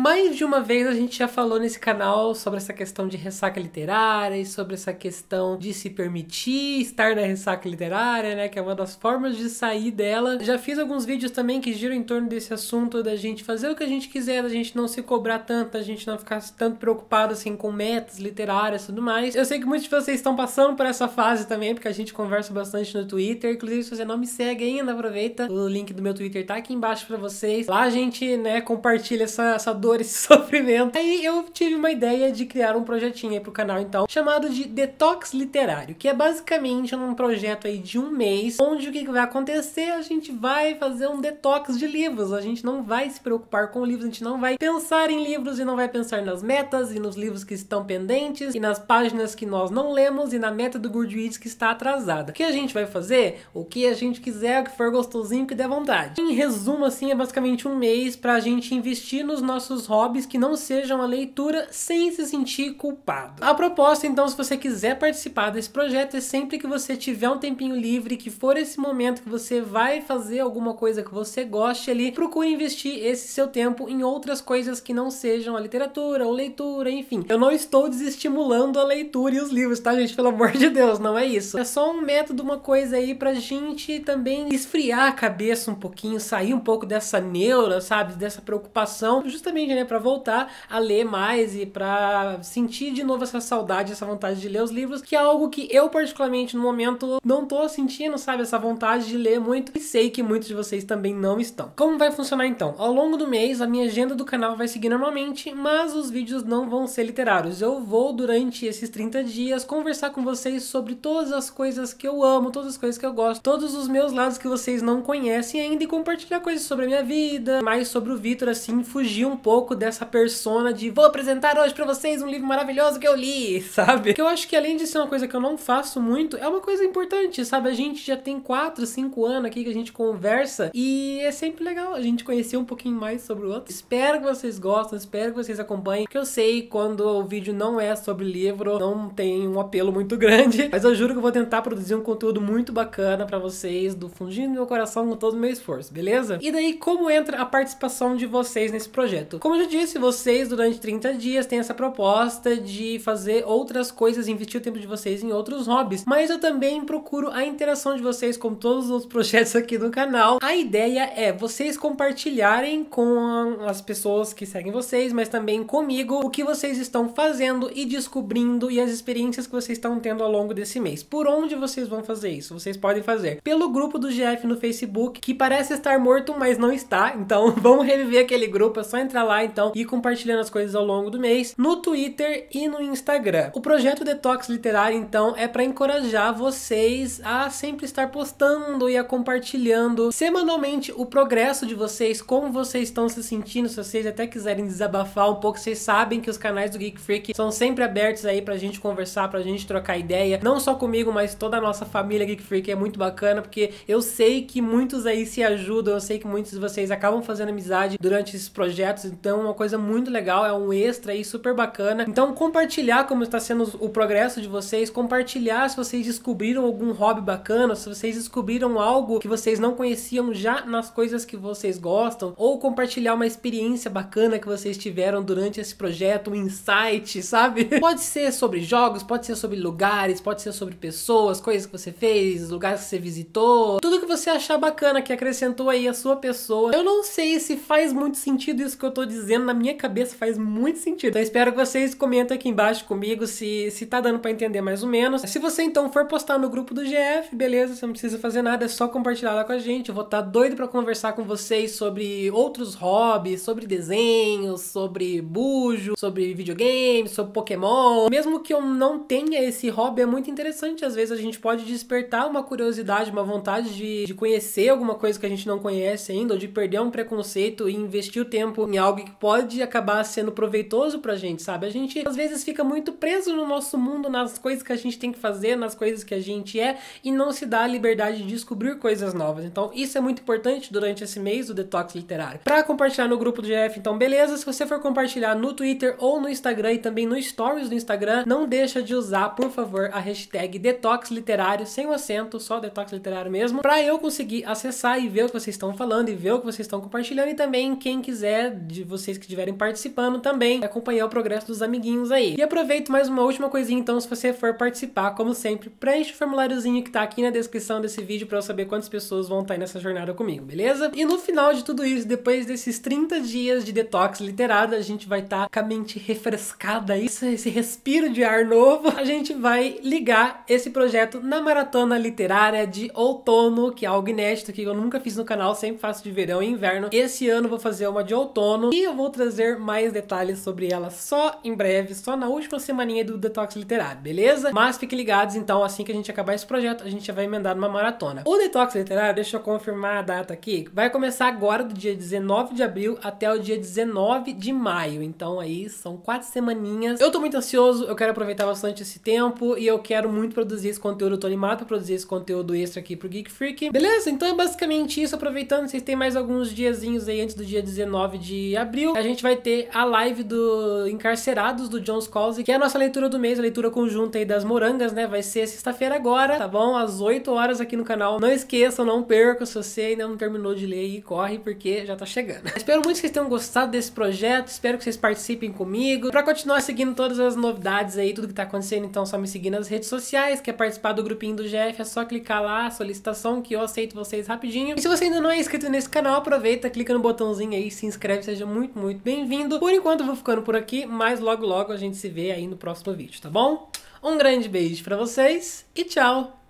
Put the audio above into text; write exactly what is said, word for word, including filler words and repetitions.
Mais de uma vez a gente já falou nesse canal sobre essa questão de ressaca literária e sobre essa questão de se permitir estar na ressaca literária, né, que é uma das formas de sair dela. Já fiz alguns vídeos também que giram em torno desse assunto da gente fazer o que a gente quiser, da gente não se cobrar tanto, da gente não ficar tanto preocupado assim com metas literárias e tudo mais. Eu sei que muitos de vocês estão passando por essa fase também, porque a gente conversa bastante no Twitter. Inclusive, se você não me segue ainda, aproveita, o link do meu Twitter tá aqui embaixo pra vocês. Lá a gente, né, compartilha essa, essa dor, esse sofrimento. Aí eu tive uma ideia de criar um projetinho aí pro canal, então, chamado de Detox Literário, que é basicamente um projeto aí de um mês, onde o que vai acontecer? A gente vai fazer um detox de livros. A gente não vai se preocupar com livros, a gente não vai pensar em livros e não vai pensar nas metas e nos livros que estão pendentes e nas páginas que nós não lemos e na meta do Goodreads que está atrasada. O que a gente vai fazer? O que a gente quiser, o que for gostosinho, que der vontade. Em resumo, assim, é basicamente um mês pra gente investir nos nossos hobbies que não sejam a leitura sem se sentir culpado. A proposta, então, se você quiser participar desse projeto, é sempre que você tiver um tempinho livre, que for esse momento que você vai fazer alguma coisa que você goste ali, procure investir esse seu tempo em outras coisas que não sejam a literatura ou leitura, enfim. Eu não estou desestimulando a leitura e os livros, tá, gente? Pelo amor de Deus, não é isso. É só um método, uma coisa aí pra gente também esfriar a cabeça um pouquinho, sair um pouco dessa neura, sabe? Dessa preocupação, justamente, né, pra voltar a ler mais e pra sentir de novo essa saudade, essa vontade de ler os livros, que é algo que eu, particularmente, no momento, não tô sentindo, sabe? Essa vontade de ler muito, e sei que muitos de vocês também não estão. Como vai funcionar, então? Ao longo do mês, a minha agenda do canal vai seguir normalmente, mas os vídeos não vão ser literários. Eu vou, durante esses trinta dias, conversar com vocês sobre todas as coisas que eu amo, todas as coisas que eu gosto, todos os meus lados que vocês não conhecem ainda, e compartilhar coisas sobre a minha vida, mais sobre o Vitor, assim, fugir um pouco dessa persona de vou apresentar hoje pra vocês um livro maravilhoso que eu li, sabe? Que eu acho que, além de ser uma coisa que eu não faço muito, é uma coisa importante, sabe? A gente já tem quatro, cinco anos aqui que a gente conversa e é sempre legal a gente conhecer um pouquinho mais sobre o outro. Espero que vocês gostem, espero que vocês acompanhem, porque eu sei quando o vídeo não é sobre livro, não tem um apelo muito grande, mas eu juro que eu vou tentar produzir um conteúdo muito bacana pra vocês, do fundinho do meu coração, com todo o meu esforço, beleza? E daí, como entra a participação de vocês nesse projeto? Como eu já disse, vocês durante trinta dias têm essa proposta de fazer outras coisas, investir o tempo de vocês em outros hobbies, mas eu também procuro a interação de vocês com todos os outros projetos aqui no canal. A ideia é vocês compartilharem com as pessoas que seguem vocês, mas também comigo, o que vocês estão fazendo e descobrindo e as experiências que vocês estão tendo ao longo desse mês. Por onde vocês vão fazer isso? Vocês podem fazer pelo grupo do G F no Facebook, que parece estar morto, mas não está, então vamos reviver aquele grupo, é só entrar lá então e ir compartilhando as coisas ao longo do mês, no Twitter e no Instagram. O projeto Detox Literário, então, é para encorajar vocês a sempre estar postando e a compartilhando semanalmente o progresso de vocês, como vocês estão se sentindo. Se vocês até quiserem desabafar um pouco, vocês sabem que os canais do Geek Freak são sempre abertos aí pra gente conversar, pra gente trocar ideia, não só comigo, mas toda a nossa família Geek Freak. É muito bacana, porque eu sei que muitos aí se ajudam, eu sei que muitos de vocês acabam fazendo amizade durante esses projetos, então é uma coisa muito legal, é um extra aí super bacana. Então compartilhar como está sendo o progresso de vocês, compartilhar se vocês descobriram algum hobby bacana, se vocês descobriram algo que vocês não conheciam já nas coisas que vocês gostam, ou compartilhar uma experiência bacana que vocês tiveram durante esse projeto, um insight, sabe? Pode ser sobre jogos, pode ser sobre lugares, pode ser sobre pessoas, coisas que você fez, lugares que você visitou, tudo que você achar bacana, que acrescentou aí a sua pessoa. Eu não sei se faz muito sentido isso que eu tô dizendo, na minha cabeça faz muito sentido. Então espero que vocês comentem aqui embaixo comigo se, se tá dando pra entender mais ou menos. Se você então for postar no grupo do G F, beleza, você não precisa fazer nada, é só compartilhar lá com a gente. Eu vou estar doido pra conversar com vocês sobre outros hobbies, sobre desenhos, sobre bujo, sobre videogame, sobre Pokémon. Mesmo que eu não tenha esse hobby, é muito interessante. Às vezes a gente pode despertar uma curiosidade, uma vontade de, de conhecer alguma coisa que a gente não conhece ainda, ou de perder um preconceito e investir o tempo em algo que pode acabar sendo proveitoso pra gente, sabe? A gente às vezes fica muito preso no nosso mundo, nas coisas que a gente tem que fazer, nas coisas que a gente é, e não se dá a liberdade de descobrir coisas novas. Então isso é muito importante durante esse mês do Detox Literário. Pra compartilhar no grupo do G F, então beleza, se você for compartilhar no Twitter ou no Instagram e também no Stories do Instagram, não deixa de usar, por favor, a hashtag Detox Literário, sem o acento, só Detox Literário mesmo, pra eu conseguir acessar e ver o que vocês estão falando e ver o que vocês estão compartilhando, e também quem quiser de vocês que estiverem participando também, acompanhar o progresso dos amiguinhos aí. E aproveito mais uma última coisinha, então, se você for participar, como sempre, preenche o formuláriozinho que tá aqui na descrição desse vídeo pra eu saber quantas pessoas vão estar aí nessa jornada comigo, beleza? E no final de tudo isso, depois desses trinta dias de detox literário, a gente vai estar com a mente refrescada, isso, esse respiro de ar novo, a gente vai ligar esse projeto na maratona literária de outono, que é algo inédito que eu nunca fiz no canal, sempre faço de verão e inverno. Esse ano eu vou fazer uma de outono e eu vou trazer mais detalhes sobre ela só em breve, só na última semaninha do detox literário, beleza? Mas fiquem ligados, então, assim que a gente acabar esse projeto, a gente já vai emendar numa maratona. O detox literário, deixa eu confirmar a data aqui, vai começar agora do dia dezenove de abril até o dia dezenove de maio, então aí são quatro semaninhas. Eu tô muito ansioso, eu quero aproveitar bastante esse tempo e eu quero muito produzir esse conteúdo, eu tô animado pra produzir esse conteúdo extra aqui pro Geek Freak. Beleza? Então é basicamente isso, aproveitando, vocês têm mais alguns diazinhos aí antes do dia dezenove de abril, a gente vai ter a live do Encarcerados, do John Scalzi, que é a nossa leitura do mês, a leitura conjunta aí das morangas, né? Vai ser sexta-feira agora, tá bom? Às oito horas aqui no canal. Não esqueçam, não percam, se você ainda não terminou de ler aí, corre, porque já tá chegando. Espero muito que vocês tenham gostado desse projeto, espero que vocês participem comigo. Pra continuar seguindo todas as novidades aí, tudo que tá acontecendo, então só me seguir nas redes sociais, quer participar do grupinho do G F, é só clicar lá, solicitação, que eu aceito vocês rapidinho. E se você ainda não é inscrito nesse canal, aproveita, clica no botãozinho aí, se inscreve, seja muito, muito bem-vindo. Por enquanto eu vou ficando por aqui, mas logo logo a gente se vê aí no próximo vídeo, tá bom? Um grande beijo pra vocês e tchau!